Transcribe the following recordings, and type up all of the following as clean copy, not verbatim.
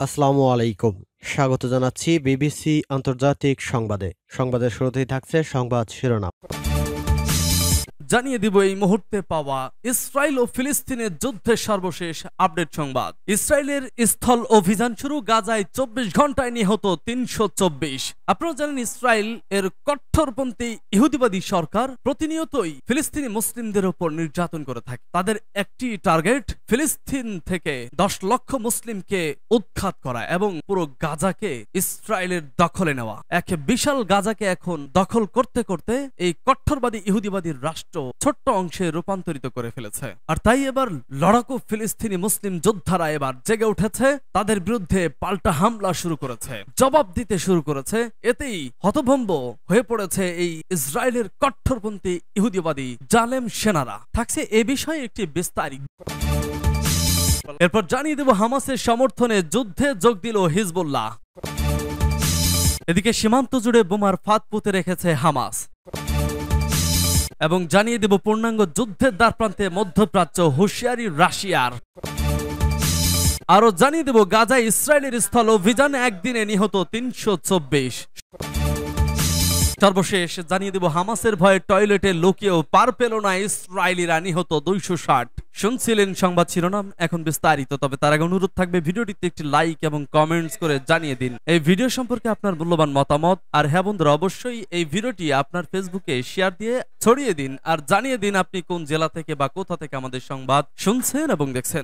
আসসালামু আলাইকুম। স্বাগত জানাচ্ছি বিবিসি আন্তর্জাতিক সংবাদে। সংবাদের শুরুতেই থাকছে সংবাদ শিরোনাম। জানিয়ে দিব এই মুহূর্তে পাওয়া ইসরায়েল ও ফিলিস্তিনের যুদ্ধের সর্বশেষ আপডেট সংবাদ। ইসরায়েলের স্থল অভিযান শুরু, গাজায় 24 ঘন্টায় নিহত 324। আপনারা জানেন ইসরায়েল এর কট্টরপন্থী ইহুদিবাদী সরকার প্রতিনিয়তই ফিলিস্তিনি মুসলিমদের উপর নির্যাতন করে থাকে। তাদের একটি টার্গেট ফিলিস্তিন থেকে 10 লক্ষ মুসলিমকে উৎখাত করা এবং পুরো গাজাকে ইসরায়েলের দখলে নেওয়া। এক বিশাল গাজাকে এখন দখল করতে করতে এই কট্টরবাদী ইহুদিবাদী রাষ্ট্র ছোট্ট অংশে রূপান্তরিত করে ফেলেছে। আর তাই এবার লড়াকু ফিলিস্তিনি মুসলিম যোদ্ধারা এবার জেগে উঠেছে, তাদের বিরুদ্ধে পাল্টা হামলা শুরু করেছে, জবাব দিতে শুরু করেছে। এতেই হতভম্ব হয়ে পড়েছে এই ইসরায়েলের কট্টরপন্থী ইহুদিবাদী জালেম সেনারা। থাকছে এ বিষয়ে একটি বিস্তারিত। এরপর জানিয়ে দেব হামাসের সমর্থনে যুদ্ধে যোগ দিল হিজবুল্লাহ। এদিকে সীমান্ত জুড়ে বোমার ফাঁদ পুঁতে রেখেছে হামাস। এবং জানিয়ে দেব পূর্ণাঙ্গ যুদ্ধের দ্বারপ্রান্তে মধ্যপ্রাচ্য, হুঁশিয়ারি রাশিয়ার। আরো জানিয়ে দেব গাজায় ইসরায়েলের স্থল অভিযান, একদিনে নিহত 324। সর্বশেষ জানিয়ে দেব হামাসের ভয়ে টয়লেটে লুকিয়েও পার পেল না ইসরায়েলিরা, নিহত 260। শুনছিলেন সংবাদ শিরোনাম, এখন বিস্তারিত। তবে তার আগে অনুরোধ থাকবে ভিডিওটিতে একটি লাইক এবং কমেন্টস করে জানিয়ে দিন এই ভিডিও সম্পর্কে আপনার মূল্যবান মতামত। আর হ্যাঁ বন্ধুরা, অবশ্যই এই ভিডিওটি আপনার ফেসবুকে শেয়ার দিয়ে ছড়িয়ে দিন আর জানিয়ে দিন আপনি কোন জেলা থেকে বা কোথা থেকে আমাদের সংবাদ শুনছেন এবং দেখছেন।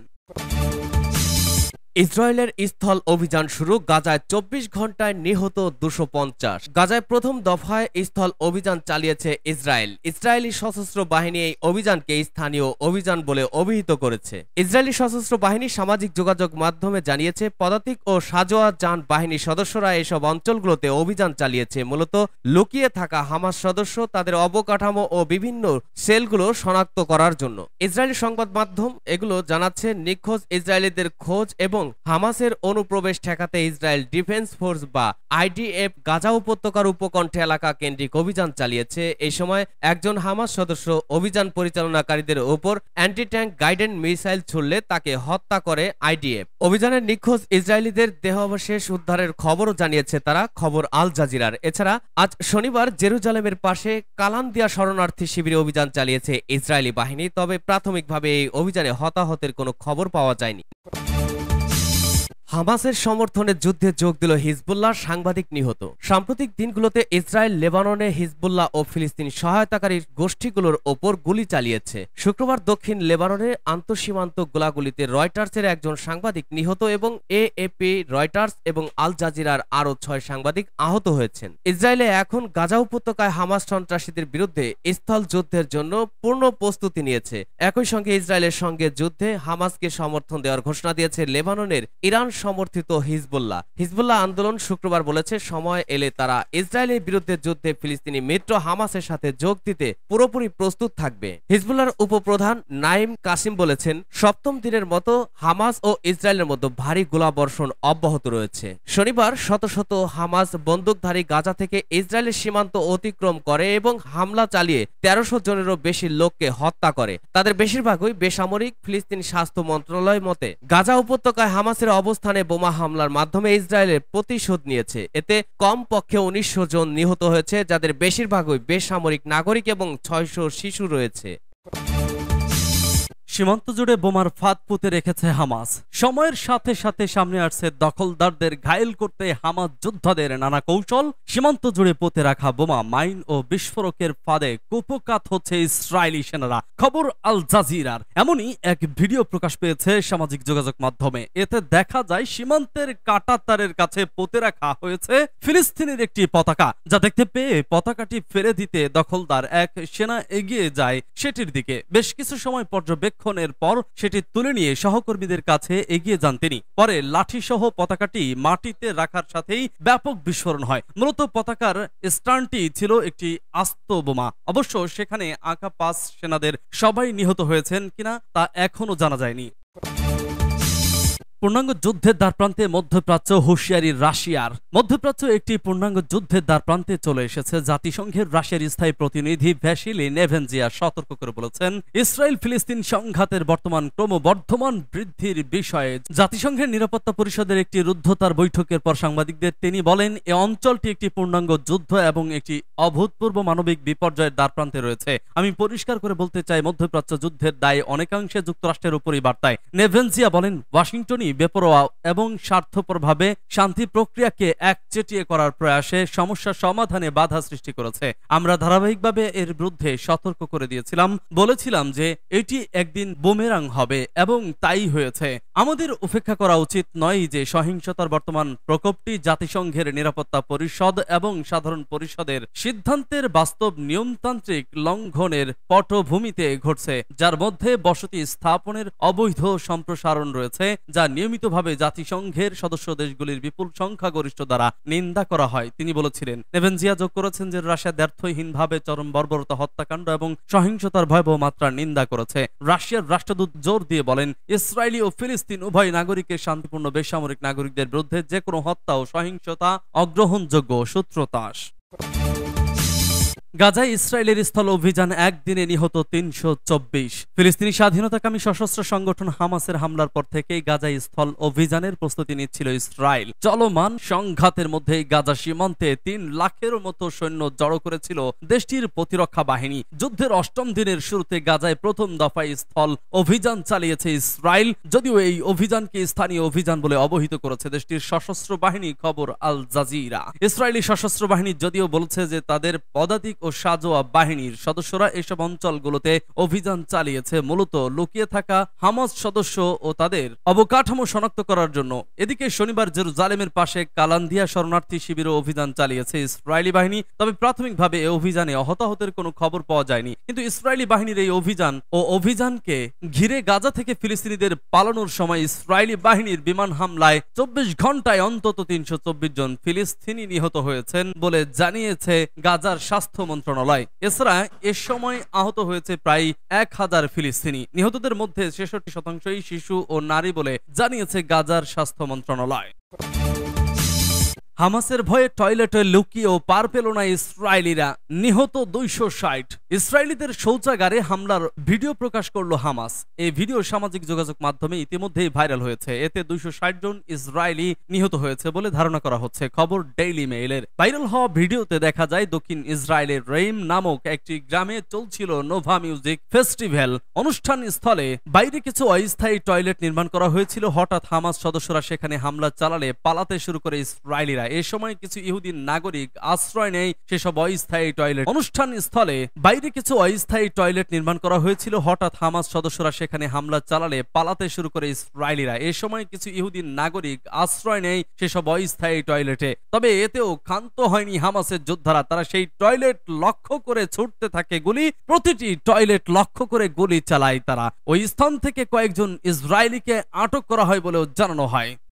ইসরায়েলের স্থল অভিযান শুরু, গাজায় 24 ঘন্টায় নিহত 250। গাজায় প্রথম দফায় স্থল অভিযান চালিয়েছে ইসরায়েল। ইসরায়েলি সশস্ত্র বাহিনী এই অভিযানকে স্থানীয় অভিযান বলে অভিহিত করেছে। ইসরায়েলি সশস্ত্র বাহিনী সামাজিক যোগাযোগ মাধ্যমে জানিয়েছে, পদাতিক ও সাজোয়া যান বাহিনীর সদস্যরা এসব অঞ্চলগুলোতে অভিযান চালিয়েছে মূলত লুকিয়ে থাকা হামাস সদস্য, তাদের অবকাঠামো ও বিভিন্ন সেলগুলো শনাক্ত করার জন্য। ইসরায়েলি সংবাদ মাধ্যম এগুলো জানাচ্ছে, নিখোঁজ ইসরায়েলিদের খোঁজ এবং হামাসের অনুপ্রবেশ ঠেকাতে ইসরায়েল ডিফেন্স ফোর্স বা আইডিএফ গাজা উপত্যকার উপকণ্ঠে এলাকা কেন্দ্রিক অভিযান চালিয়েছে। এই সময় একজন হামাস সদস্য অভিযান পরিচালনাকারীদের উপর অ্যান্টি ট্যাঙ্ক গাইডেন্স মিসাইল ছুড়লে তাকে হত্যা করে আইডিএফ। অভিযানের নিখোঁজ ইসরায়েলিদের দেহাবশেষ উদ্ধারের খবরও জানিয়েছে তারা, খবর আল জাজিরার। এছাড়া আজ শনিবার জেরুজালেমের পাশে কালান্দিয়া শরণার্থী শিবিরে অভিযান চালিয়েছে ইসরায়েলি বাহিনী। তবে প্রাথমিকভাবে এই অভিযানে হতাহতের কোনো খবর পাওয়া যায়নি। হামাসের সমর্থনে যুদ্ধে যোগ দিল হিজবুল্লাহ, সাংবাদিক নিহত। সাম্প্রতিক দিনগুলোতে ইসরায়েল লেবাননে হিজবুল্লাহ ও ফিলিস্তিনি সহায়তাকারী গোষ্ঠীগুলোর ওপর গুলি চালিয়েছে। শুক্রবার দক্ষিণ লেবাননের আন্তঃসীমান্ত গোলাগুলিতে রয়টার্সের একজন সাংবাদিক নিহত এবং এএপি, রয়টার্স এবং আল জাজিরার আরও 6 সাংবাদিক আহত হয়েছেন। ইসরায়েলে এখন গাজা উপত্যকায় হামাস সন্ত্রাসীদের বিরুদ্ধে স্থল যুদ্ধের জন্য পূর্ণ প্রস্তুতি নিয়েছে। একই সঙ্গে ইসরায়েলের সঙ্গে যুদ্ধে হামাসকে সমর্থন দেওয়ার ঘোষণা দিয়েছে লেবাননের ইরান সমর্থিত হিজবুল্লাহ। হিজবুল্লাহ আন্দোলন শুক্রবার বলেছে, সময় এলে তারা ইসরায়েলের বিরুদ্ধে যুদ্ধে ফিলিস্তিনি মিত্র হামাসের সাথে যোগ দিতে পুরোপুরি প্রস্তুত থাকবে। হিজবুল্লাহর উপপ্রধান নাইম কাসিম বলেছেন, সপ্তম দিনের মতো হামাস ও ইসরায়েলের মধ্যে ভারী গোলাবর্ষণ অব্যাহত রয়েছে। শনিবার শত শত হামাস বন্দুকধারী গাজা থেকে ইসরায়েলের সীমান্ত অতিক্রম করে এবং হামলা চালিয়ে 1300 জনেরও বেশি লোককে হত্যা করে। তাদের বেশিরভাগই বেসামরিক। ফিলিস্তিনি স্বাস্থ্য মন্ত্রণালয় মতে, গাজা উপত্যকায় হামাসের অবস্থানে বোমা হামলার মাধ্যমে ইসরায়েলের প্রতিশোধ নিয়েছে। এতে কমপক্ষে 1900 জন নিহত হয়েছে, যাদের বেশিরভাগই বেসামরিক নাগরিক এবং 600 শিশু রয়েছে। সীমান্ত জুড়ে বোমার ফাঁদ পুঁতে রেখেছে হামাস। সময়ের সাথে সাথে সামনে আসছে দখলদারদের ঘায়েল করতে হামাস যোদ্ধাদের নানা কৌশল। সীমান্ত জুড়ে পুঁতে রাখা বোমা, মাইন ও বিস্ফোরকের ফাঁদে কুপকাত হচ্ছে ইসরায়েলি সেনারা। খবর আল জাজিরার। এমনই এক ভিডিও প্রকাশ পেয়েছে সামাজিক যোগাযোগ মাধ্যমে। এতে দেখা যায় সীমান্তের কাঁটাতারের কাছে পুঁতে রাখা হয়েছে ফিলিস্তিনের একটি পতাকা, যা দেখতে পেয়ে পতাকাটি ফেলে দিতে দখলদার এক সেনা এগিয়ে যায় সেটির দিকে। বেশ কিছু সময় পর্যবেক্ষণের পর সেটি তুলে নিয়ে সহকর্মীদের কাছে এগিয়ে যান তিনি। পরে লাঠি সহ পতাকাটি মাটিতে রাখার সাথেই ব্যাপক বিস্ফোরণ হয়। মূলত পতাকার স্টার্নটি ছিল একটি আস্ত বোমা। অবশ্য সেখানে আঁকা 5 সেনাদের সবাই নিহত হয়েছেন কিনা তা এখনো জানা যায়নি। পূর্ণাঙ্গ যুদ্ধের দ্বারপ্রান্তে মধ্যপ্রাচ্য, হুঁশিয়ারি রাশিয়ার। মধ্যপ্রাচ্য একটি পূর্ণাঙ্গ যুদ্ধের দ্বারপ্রান্তে চলে এসেছে। জাতিসংঘের রাশিয়ার স্থায়ী প্রতিনিধি ভ্যাসিলি নেভেনজিয়া সতর্ক করে বলেছেন, ইসরায়েল ফিলিস্তিন সংঘাতের বর্তমান ক্রমবর্ধমান বৃদ্ধির বিষয়ে জাতিসংঘের নিরাপত্তা পরিষদের একটি রুদ্ধতার বৈঠকের পর সাংবাদিকদের তিনি বলেন, এ অঞ্চলটি একটি পূর্ণাঙ্গ যুদ্ধ এবং একটি অভূতপূর্ব মানবিক বিপর্যয়ের দ্বারপ্রান্তে রয়েছে। আমি পরিষ্কার করে বলতে চাই, মধ্যপ্রাচ্য যুদ্ধের দায় অনেকাংশে যুক্তরাষ্ট্রের উপরই বার্তায়। নেভেনজিয়া বলেন, ওয়াশিংটনই বেপরোয়া এবং স্বার্থপরভাবে শান্তি প্রক্রিয়াকে একচেটিয়ে করার প্রয়াসে সমস্যা সমাধানে বাধা সৃষ্টি করেছে। আমরা ধারাবাহিকভাবে এর বিরুদ্ধে সতর্ক করে দিয়েছিলাম, বলেছিলাম যে এটি একদিন বুমেরাং হবে এবং তাই হয়েছে। আমাদের উপেক্ষা করা উচিত নয় যে সহিংসতার বর্তমান প্রকোপটি জাতিসংঘের নিরাপত্তা পরিষদ এবং সাধারণ পরিষদের সিদ্ধান্তের বাস্তব নিয়মতান্ত্রিক লঙ্ঘনের পটভূমিতে ঘটছে, যার মধ্যে বসতি স্থাপনের অবৈধ সম্প্রসারণ রয়েছে, যা নিয়মিতভাবে জাতিসংঘের সদস্য দেশগুলির বিপুল সংখ্যাগরিষ্ঠ দ্বারা নিন্দা করা হয়। তিনি বলেছিলেন, নেভেনজিয়া যোগ করেছেন যে রাশিয়া দ্ব্যর্থহীনভাবে চরম বর্বরতা, হত্যাকাণ্ড এবং সহিংসতার ভয়াবহ মাত্রার নিন্দা করেছে। রাশিয়ার রাষ্ট্রদূত জোর দিয়ে বলেন, ইসরায়েলি ও ফিলিস্তিন উভয় নাগরিকের শান্তিপূর্ণ বেসামরিক নাগরিকদের বিরুদ্ধে যে কোনো হত্যা ও সহিংসতা অগ্রহণযোগ্য। সূত্রতাস। গাজায় ইসরায়েলের স্থল অভিযান, একদিনে নিহত ৩২৪। ফিলিস্তিনি স্বাধীনতাকামী সশস্ত্র সংগঠন হামাসের হামলার পর থেকেই গাজায় স্থল অভিযানের প্রস্তুতি নিচ্ছিল ইসরায়েল। চলমান সংঘাতের মধ্যে গাজা সীমান্তে ৩ লাখেরও মতো সৈন্য জড়ো করেছিল দেশটির প্রতিরক্ষা বাহিনী। যুদ্ধের ৮ম দিনের শুরুতে গাজায় প্রথম দফায় স্থল অভিযান চালিয়েছে ইসরায়েল, যদিও এই অভিযানকে স্থানীয় অভিযান বলে অবহিত করেছে দেশটির সশস্ত্র বাহিনী। খবর আল জাজিরা। ইসরায়েলি সশস্ত্র বাহিনী যদিও বলছে যে তাদের পদাতিক ও সাজোয়া বাহিনীর সদস্যরা এসব অঞ্চলগুলোতে অভিযান চালিয়েছে মূলত লুকিয়ে থাকা হামাস সদস্য ও তাদের অবকাঠামো শনাক্ত করার জন্য। এদিকে শনিবার জেরুজালেমের পাশে কালান্দিয়া শরণার্থী শিবিরে অভিযান চালিয়েছে ইসরায়েলি বাহিনী। তবে প্রাথমিকভাবে এই অভিযানে হতাহতের কোনো খবর পাওয়া যায়নি। কিন্তু ইসরায়েলি বাহিনীর এই অভিযানকে ঘিরে গাজা থেকে ফিলিস্তিনিদের পালানোর সময় ইসরায়েলি বাহিনীর বিমান হামলায় ২৪ ঘন্টায় অন্তত ৩২৪ জন ফিলিস্তিনি নিহত হয়েছেন বলে জানিয়েছে গাজার স্বাস্থ্য মন্ত্রণালয়। এছাড়া এ সময় আহত হয়েছে প্রায় ১,০০০ ফিলিস্তিনি। নিহতদের মধ্যে ৬৬% শিশু ও নারী বলে জানিয়েছে গাজার স্বাস্থ্য মন্ত্রণালয়। হামাসের ভয়ে টয়লেটে লুকিয়েও পার পেল না ইসরায়েলিরা, নিহত ২৬০। ইসরায়েলিদের শৌচাগারে হামলার ভিডিও প্রকাশ করল হামাস। এই ভিডিও সামাজিক যোগাযোগ মাধ্যমে ইতিমধ্যেই ভাইরাল হয়েছে। এতে ২৬০ জন ইসরায়েলি নিহত হয়েছে বলে ধারণা করা হচ্ছে। খবর ডেইলি মেইলের। ভাইরাল হওয়া ভিডিওতে দেখা যায় দক্ষিণ ইসরায়েলের রেইম নামক একটি গ্রামে চলছিল নোভা মিউজিক ফেস্টিভ্যাল অনুষ্ঠান স্থলে। বাইরে কিছু অস্থায়ী টয়লেট নির্মাণ করা হয়েছিল। হঠাৎ হামাস সদস্যরা সেখানে হামলা চালালে পালাতে শুরু করে ইসরায়েলিরা। এ সময় কিছু ইহুদি নাগরিক আশ্রয় নেয় সেসব অস্থায়ী টয়লেট। অনুষ্ঠান স্থলে বাইরে কিছু অস্থায়ী টয়লেট নির্মাণ করা হয়েছিল। হঠাৎ হামাস সদস্যরা সেখানে হামলা চালালে পালাতে শুরু করে ইসরায়েলিরা। এ সময় কিছু ইহুদি নাগরিক আশ্রয় নেয় সেসব অস্থায়ী টয়লেটে। তবে এতেও ক্ষান্ত হয়নি হামাসের যোদ্ধারা। তারা সেই টয়লেট লক্ষ্য করে ছুটতে থাকে গুলি। প্রতিটি টয়লেট লক্ষ্য করে গুলি চালায় তারা। ওই স্থান থেকে কয়েকজন ইসরায়েলিকে আটক করা হয় বলেও জানানো হয়।